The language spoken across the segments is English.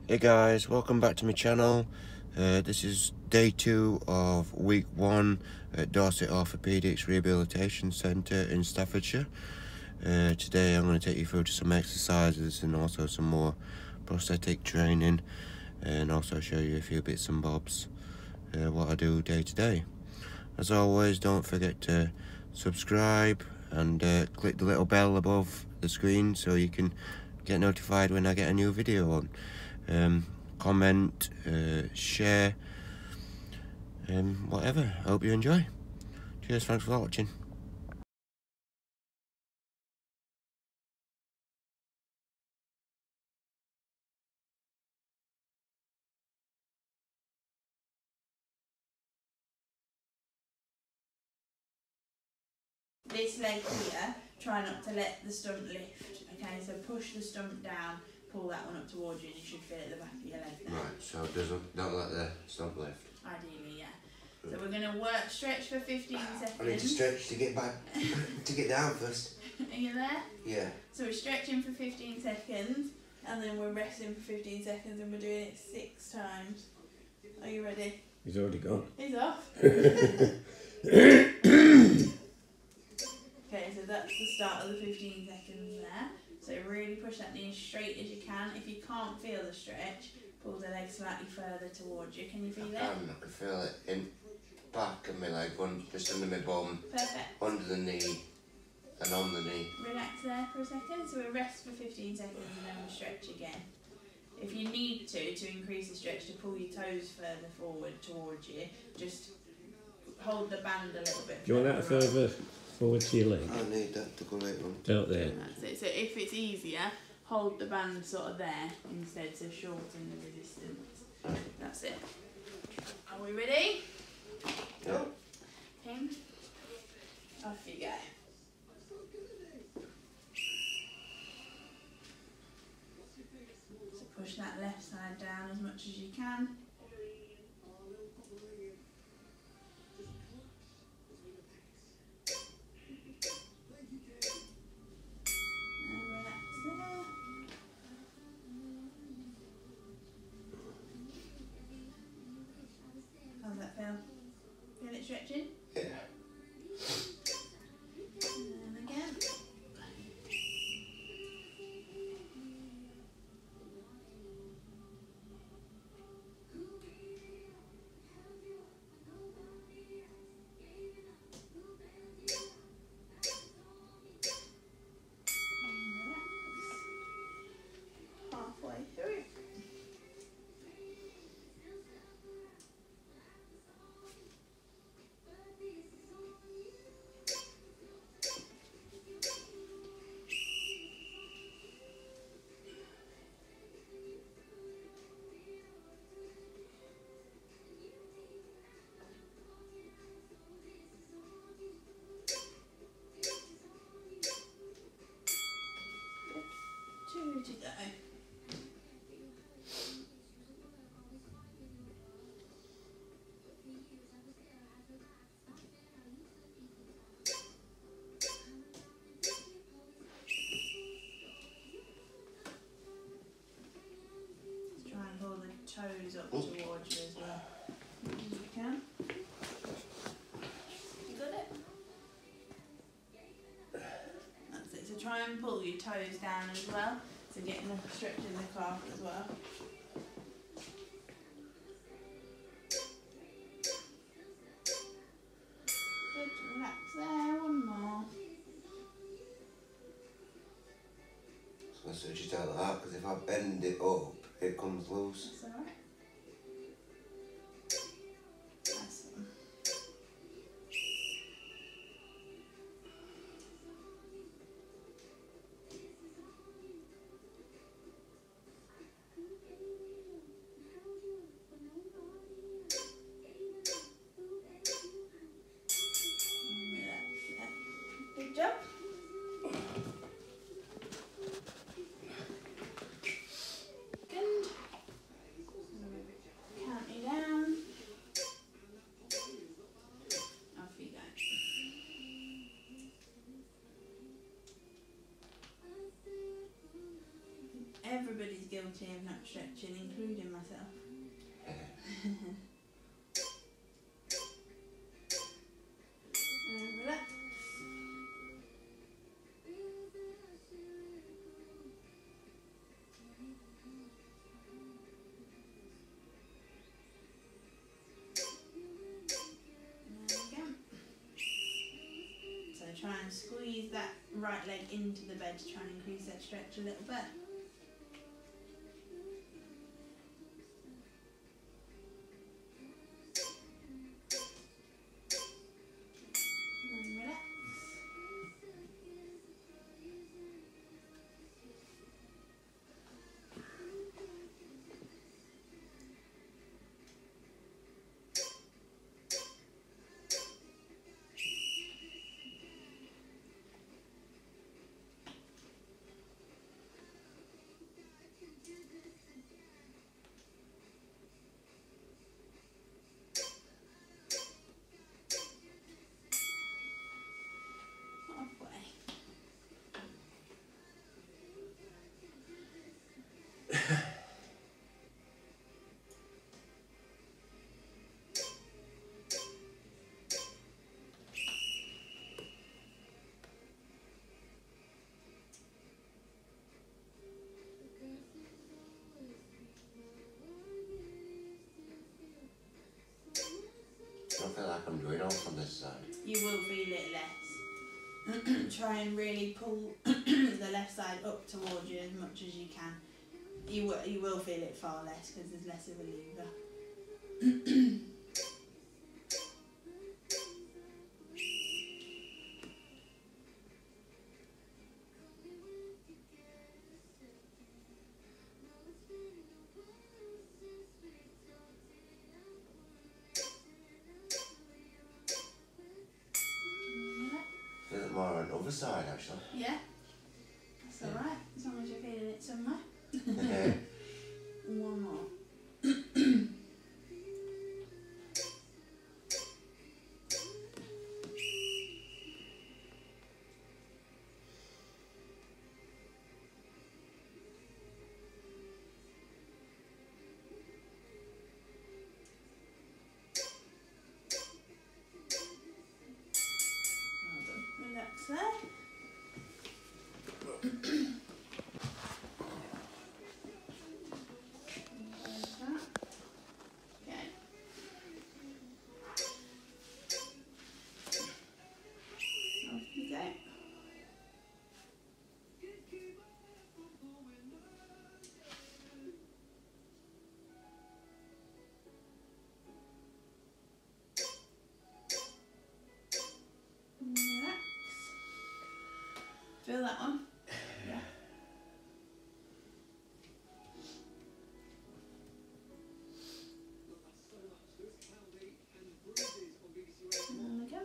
Hey guys, welcome back to my channel. This is day 2 of week 1 at Dorset Orthopaedics Rehabilitation Centre in Staffordshire. Today I'm going to take you through to some exercises and also some more prosthetic training, and also show you a few bits and bobs what I do day to day. As always, don't forget to subscribe and click the little bell above the screen so you can get notified when I get a new video on. Comment, share, whatever. Hope you enjoy. Cheers, thanks for watching. This leg here, try not to let the stump lift. Okay, so push the stump down, pull that one up towards you, and you should feel it at the back of your leg there. Right, so don't let the stump lift. Ideally, yeah. So we're going to work, stretch for 15 seconds. I need to stretch to get back, to get down first. Are you there? Yeah. So we're stretching for 15 seconds, and then we're resting for 15 seconds, and we're doing it 6 times. Are you ready? He's already gone. He's off. Okay, so that's the start of the 15 seconds there. So really push that knee as straight as you can. If you can't feel the stretch, pull the leg slightly further towards you. Can you feel it? I can feel it in back of my leg, just under my bum. Perfect. Under the knee and on the knee. Relax there for a second. So we rest for 15 seconds and then we stretch again. If you need to increase the stretch, to pull your toes further forward towards you, just hold the band a little bit. Do you want that further forward to your leg? I need that to go later on. Out there. That's it. So if it's easier, hold the band sort of there instead, so shorten the resistance. That's it. Are we ready? Yeah. Pin. Off you go. So push that left side down as much as you can. How's that feel? Feel it stretching? Yeah. And again. And relax. Halfway through. Two to go. Let's try and pull the toes up towards you as well. As you can. You got it? That's it. So try and pull your toes down as well. So getting a stretch in the calf as well. Good, relax there, one more. So just out like that, because if I bend it up, it comes loose. That's alright. Nice one. Good job. Good. majority of not stretching, including myself. Relax. So try and squeeze that right leg into the bed to try and increase that stretch a little bit. And relax. Halfway. I don't feel like I'm doing all from this side. You will feel it less. Try and really pull the left side up towards you as much as you can. You will feel it far less because there's less of a lever. Feel it more on the other side actually. Yeah, that's alright, as long as you're feeling it somewhere. Yeah. One more. Well done. Relax there. There's that. Okay. Off you go. Relax. Feel that one? Yeah. And again.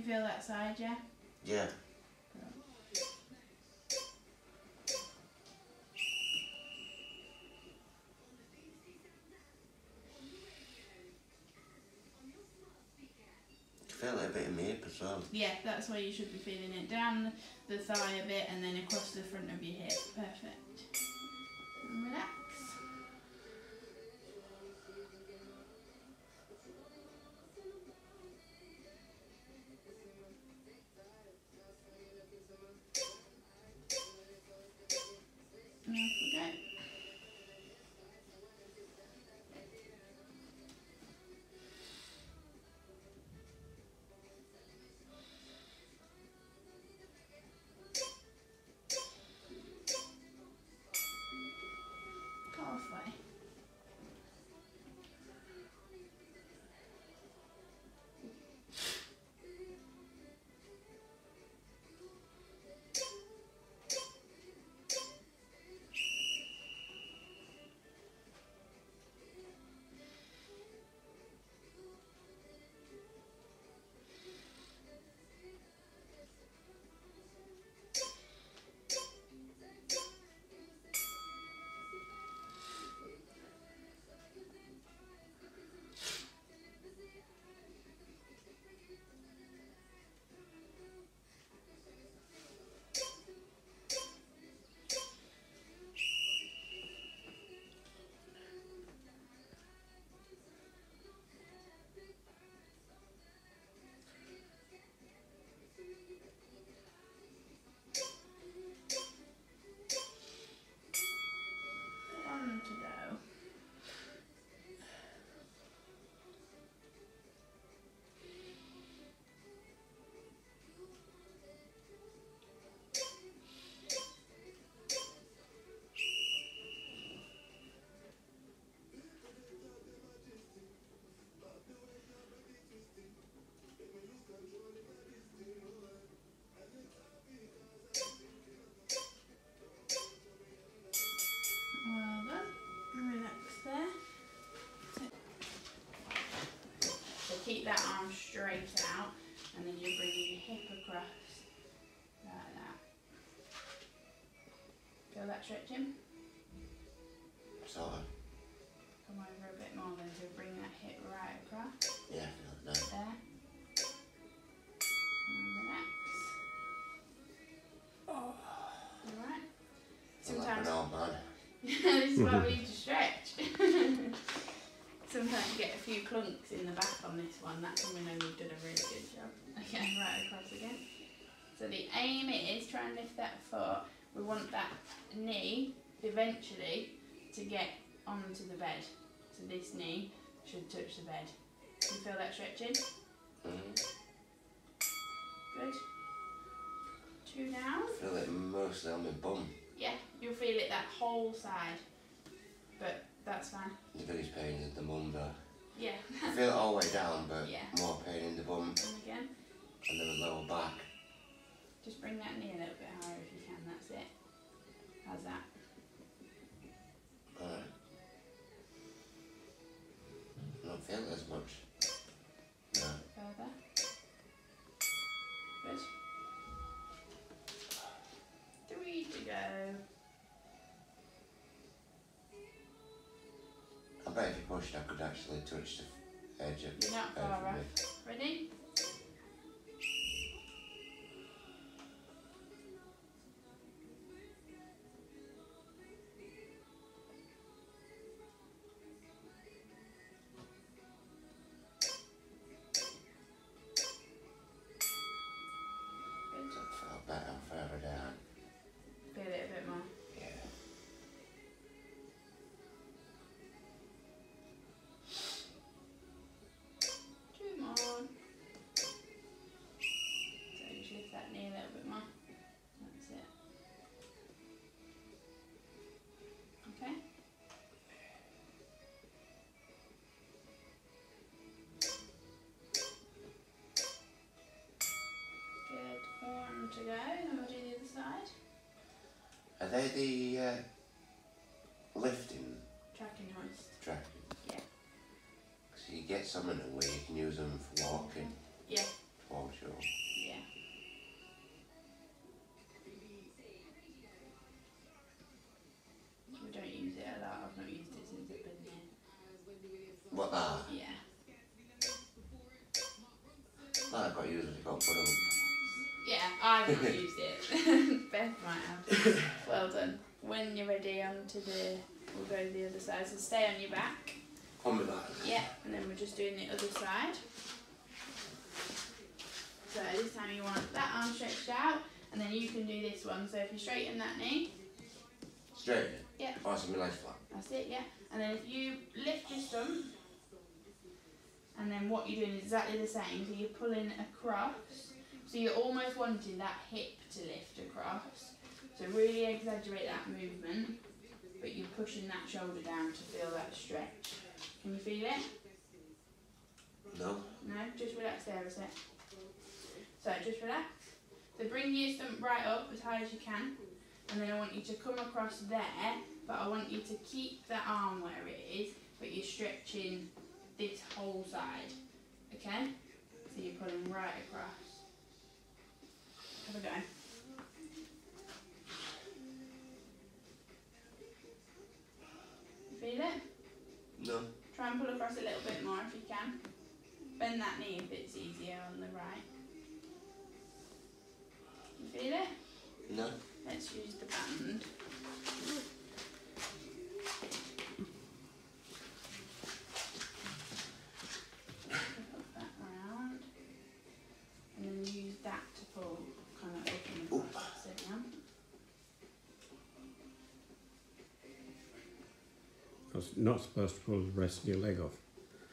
feel that side, yeah? Yeah. Feel it a bit in my hip as well. Yeah, that's where you should be feeling it. Down the thigh a bit and then across the front of your hip. Perfect. And relax. And off we go. Halfway. One to go. Well done. Relax there. So keep that arm straight out and then you're bringing your hip across like that. Feel that stretching? Sort of. Come over a bit more then, so bring that hip right across. Yeah, I feel it now. There. And relax. Alright. I feel like an old man. This is why we need to stretch. Sometimes you get a few clunks in the back on this one. That's when we know we've done a really good job. Okay, right across again. So the aim is try and lift that foot. We want that knee eventually to get onto the bed. So this knee should touch the bed. Can you feel that stretching? Good. Two down. I feel it mostly on my bum. Yeah, you'll feel it that whole side. But that's fine. The biggest pain is the bum though. Yeah. I feel it all the way down, but Yeah. more pain in the bum And again. and then the lower back. Just bring that knee a little bit higher if you can, that's it. How's that? Alright. I don't feel it as much. No. Further. Good. 3 to go. I bet if you pushed I could actually touch the edge of You're not far off. Ready? I felt better further down. Feel it a bit more. Yeah. Two more. So just lift that knee a little bit more. That's it. Okay. Good. 1 to go. Then we'll do the other side. Are they the lifting Tracking hoist. trackers? Yeah. So you get some of them where you can use them for walking. Yeah. Oh, sure. Yeah. We don't use it a lot. I've not used it since I've been here. What that? Yeah. I've got used it, got put on. Yeah, I've not used it. Beth might have. Well done. When you're ready, we'll go to the other side. So stay on your back. On my back. Yeah, and then we're just doing the other side. So this time you want that arm stretched out, and then you can do this one. So if you straighten that knee. Straighten it? Yeah. Oh, so my leg's flat. That's it, yeah. And then if you lift your stump, and then what you're doing is exactly the same. So you're pulling across. So you're almost wanting that hip to lift across. So really exaggerate that movement, but you're pushing that shoulder down to feel that stretch. Can you feel it? No. No? Just relax there a sec. So just relax. So bring your stump right up as high as you can, and then I want you to come across there, but I want you to keep that arm where it is, but you're stretching this whole side. Okay? So you're pulling right across. Have a go. You feel it? No. Try and pull across a little bit more if you can. Bend that knee if it's easier on the right. You feel it? No. Let's use the band. Put that round. And then use that to pull kind of up and sit down. Because you're not supposed to pull the rest of your leg off.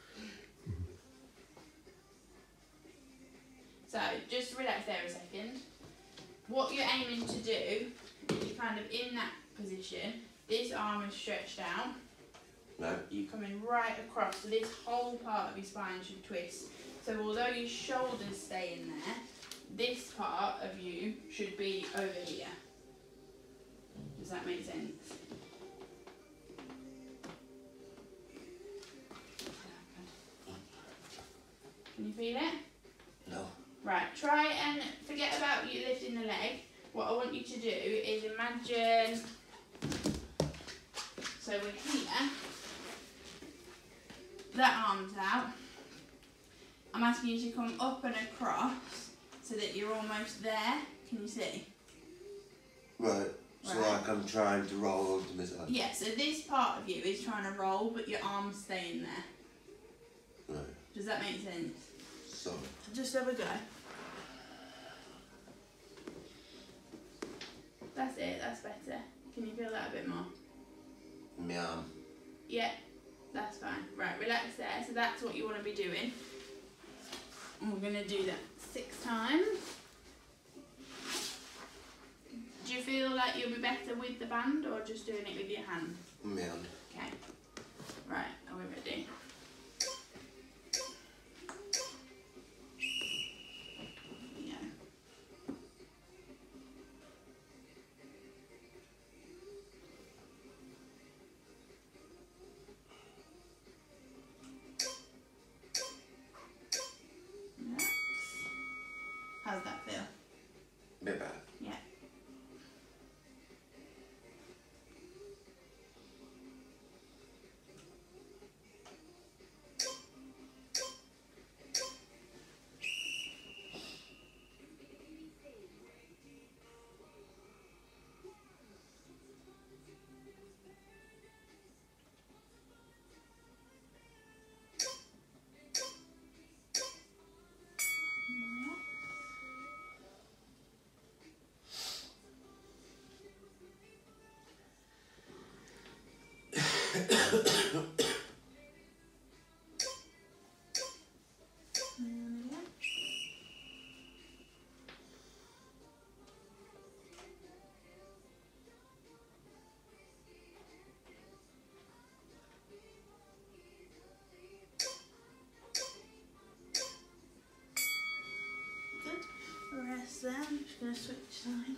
So just relax there a second. What you're aiming to do is you're kind of in that position. This arm is stretched out. No. You're coming right across. So this whole part of your spine should twist. So although your shoulders stay in there, this part of you should be over here. Does that make sense? Can you feel it? No. Right, try and forget about you lifting the leg. What I want you to do is imagine, so we're here, that arm's out. I'm asking you to come up and across so that you're almost there. Can you see? Right. So Right. like I'm trying to roll onto my side. Yeah, so this part of you is trying to roll, but your arm's staying there. Right. Does that make sense? So. Just have a go. That's it, that's better. Can you feel that a bit more? My arm. Yeah, that's fine. Right, relax there. So that's what you want to be doing. And we're going to do that 6 times. Do you feel like you'll be better with the band or just doing it with your hand? My hand. Okay. Right, are we ready? How's that feel? Bit better. Yeah. Good. Rest there. I'm just going to switch side.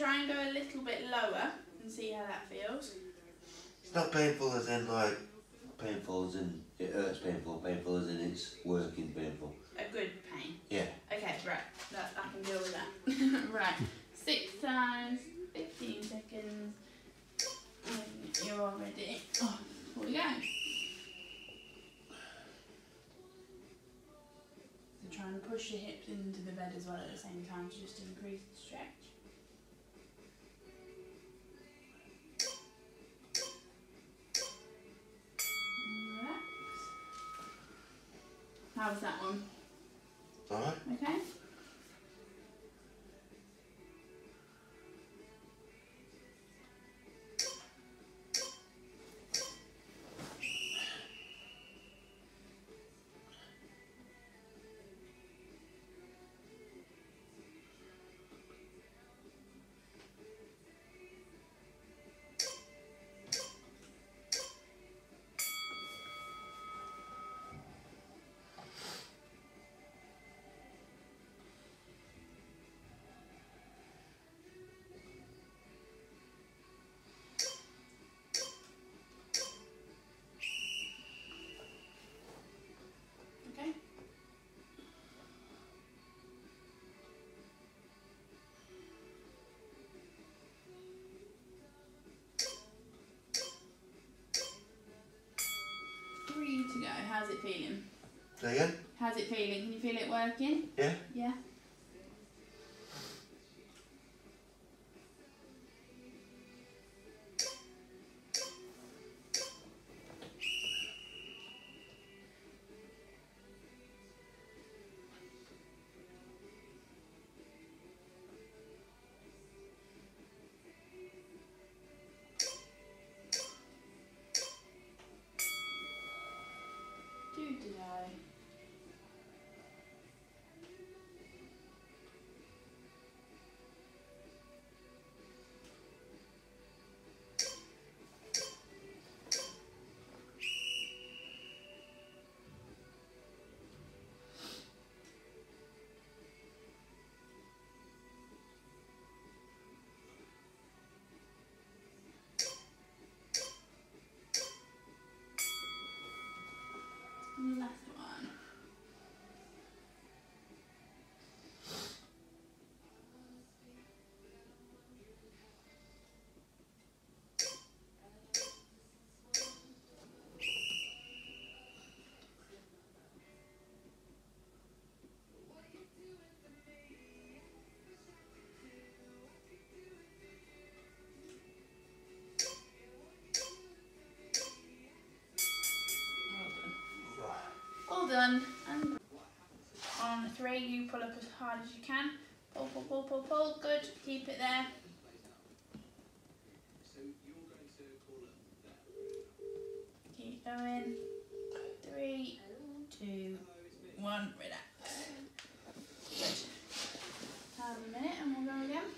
try and go a little bit lower and see how that feels. It's not painful as in like, painful as in it hurts painful, painful as in it's working painful. A good pain. Yeah. Okay, right. I can deal with that. Right. 6 times, 15 seconds. And you're all ready. Oh, here we go. So try and push your hips into the bed as well at the same time to just increase the stretch. Relax. How was that one? Alright. Okay. Okay. Three to go. How's it feeling? Say again? How's it feeling? Can you feel it working? Yeah? Yeah. Two to go. Last one. Well done. And on 3, you pull up as hard as you can. Pull, pull, pull, pull, pull. Good. Keep it there. Keep going. 3, 2, 1. Relax. Good. Have a minute and we'll go again.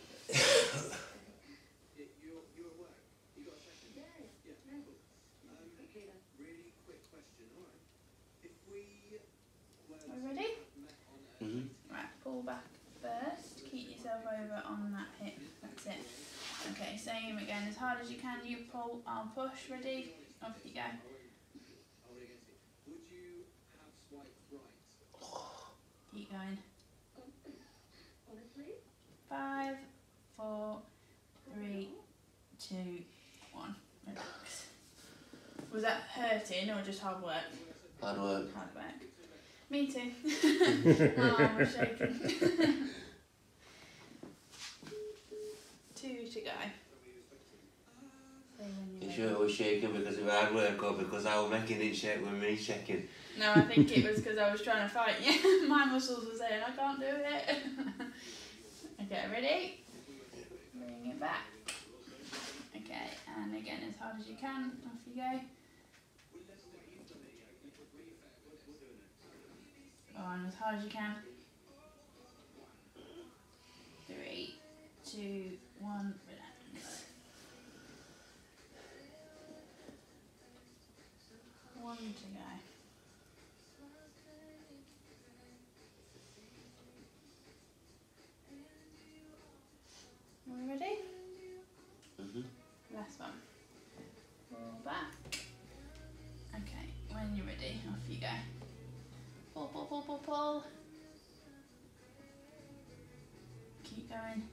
Are we ready? Right, pull back first. Keep yourself over on that hip. That's it. Okay, same again. As hard as you can, you pull, I'll push. Ready? Off you go. Keep going. 5, 4, 3, 2, 1. Relax. Was that hurting or just hard work? Hard work. Hard work. Me too. Oh, I'm shaking. 2 to go. You sure it was shaking because of hard work or because I was making it shake with me shaking? No, I think it was because I was trying to fight you. My muscles were saying I can't do it. Okay, ready? Bring it back. Okay, and again as hard as you can. Off you go. Go on as hard as you can. 3, 2, 1. Relax. 1 to go. Are we ready? pull, pull. Keep going.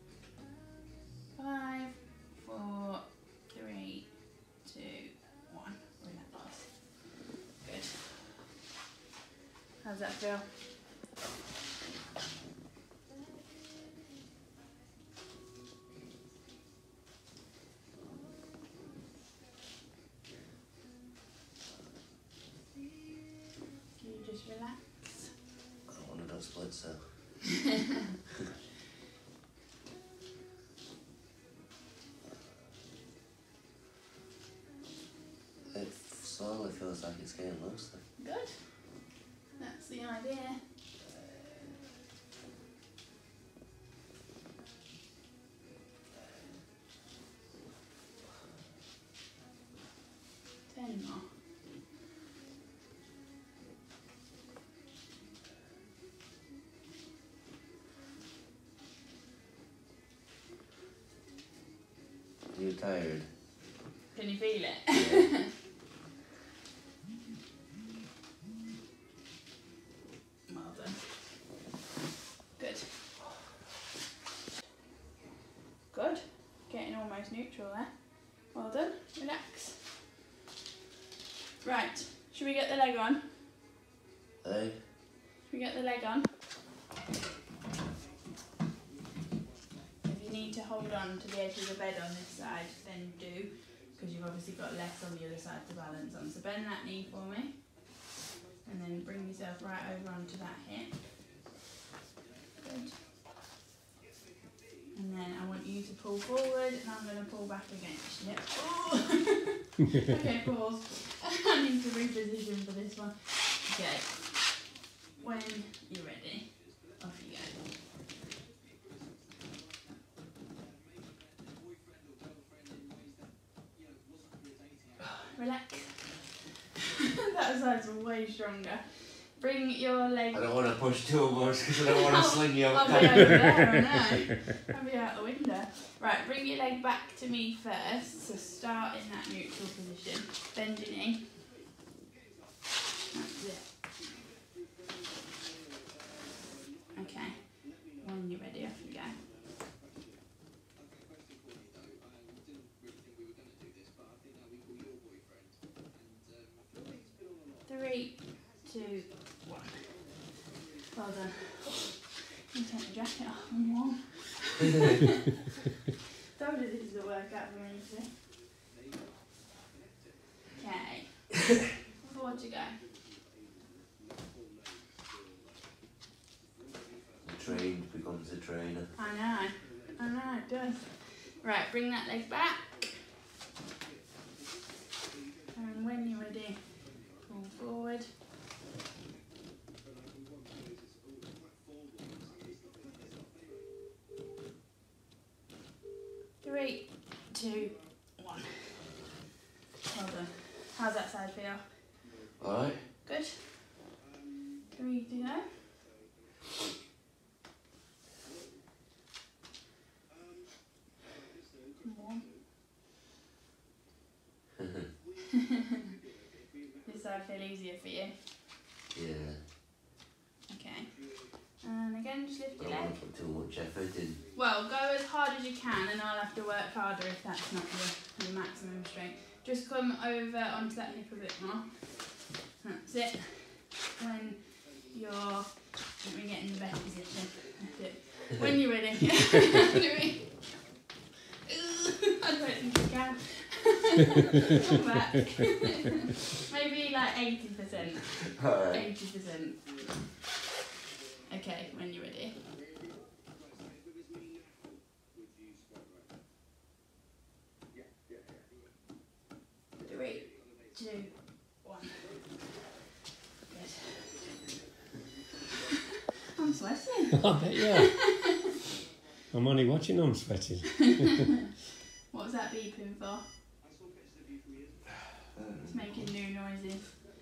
5, 4, 3, 2, 1. Relax. Good. How's that feel? Can you just relax? I don't want to do split, so. It slowly feels like it's getting looser. Good. That's the idea. More. Are you tired? Can you feel it? Yeah. Well done. Good. Good. Getting almost neutral there. Well done. Relax. Right. Should we get the leg on? Hey? Should we get the leg on? If you need to hold on to the edge of the bed on this side, then do, because you've obviously got less on the other side to balance on. So bend that knee for me, and then bring yourself right over onto that hip. Good. And then I want you to pull forward, and I'm going to pull back against you. Oh. Okay, pause. I need to reposition for this one. Okay. When you're ready, off you go. Relax. That side's way stronger. Bring your leg. I don't want to push too much because I don't want to sling you out. I'll be over there, I know. I'll be out the window. Right, bring your leg back to me first. So start in that neutral position. Bend your knee. That's it. Okay. When you're ready, off you go. Three, 2, 1. Well done. You can take the jacket off and warm. Told you this is a workout for me, see? Okay. 4 to go. The trained becomes a trainer. I know it does. Right, bring that leg back. And when you're ready, pull forward. Three, 2, 1. Well done. How's that side feel? Alright. Good. 3 to go. More. This side feel easier for you? Yeah. Okay. And again, just lift I your don't leg. want to put too much effort in. Well, go as hard as you can, and I'll have to work harder if that's not your maximum strength. Just come over onto that hip a bit more. That's it. When you're getting in the best position. That's it. When you're ready. Do it. I don't think you can. Come back. Maybe like 80%. Alright. 80%. Okay, when you're ready. Three, 2, 1. Good. I'm sweating. I bet you are. I'm only watching, I'm sweating. What was that beeping for? It's making new noises.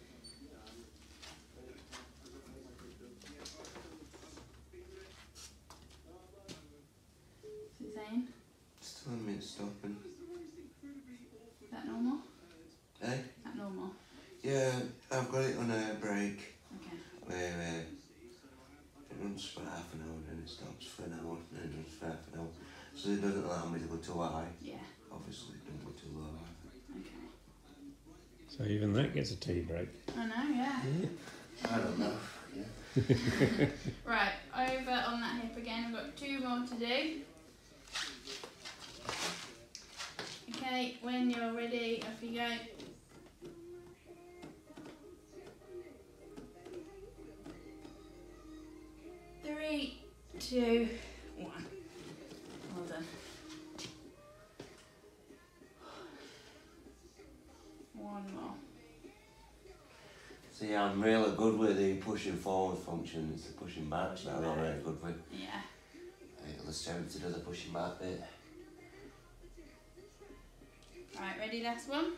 What's it saying? It's telling me it's stopping. Is that normal? Eh? Is that normal? Yeah, I've got it on a break Okay. where So it doesn't allow me to go too high. Yeah. Obviously, it doesn't go too low. Okay. So even that gets a tea break. I know, yeah. I don't know. Yeah. Right, over on that hip again. We've got 2 more to do. Okay, when you're ready, off you go. 3, 2, 1. Well done. 1 more. See, I'm really good with the pushing forward function. It's the pushing back that I'm not really good with. Yeah. I get the strength to do the pushing back bit. Right, ready, last one?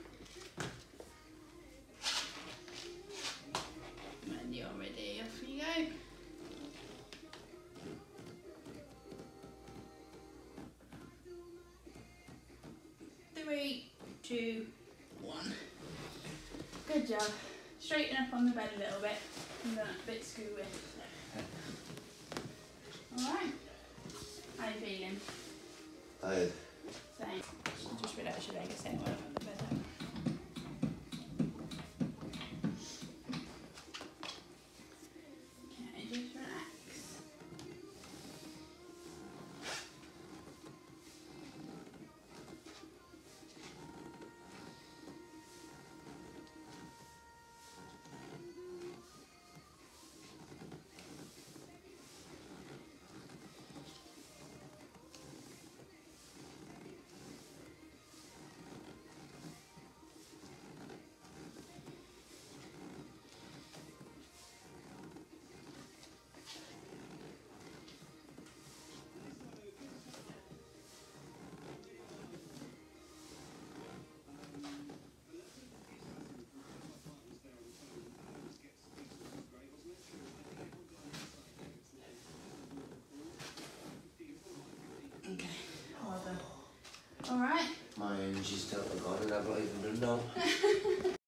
When you're ready, off you go. 3, 2, 1. Good job. Straighten up on the bed a little bit. I'm going a bit screwy. Alright. How you feeling? Tired. Same. Just relax your leg a second while I'm on the bed. Okay, just relax. Okay, well done. Alright. My energy's totally gone and I've not even done now.